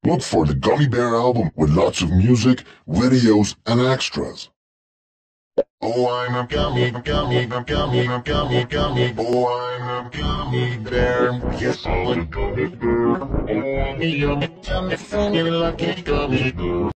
Look for the Gummy Bear album with lots of music, videos, and extras. Oh, I'm a gummy boy, I'm a gummy bear. Yes, I'm a gummy bear. Oh, I'm a yummy, yummy, funny, lucky gummy bear.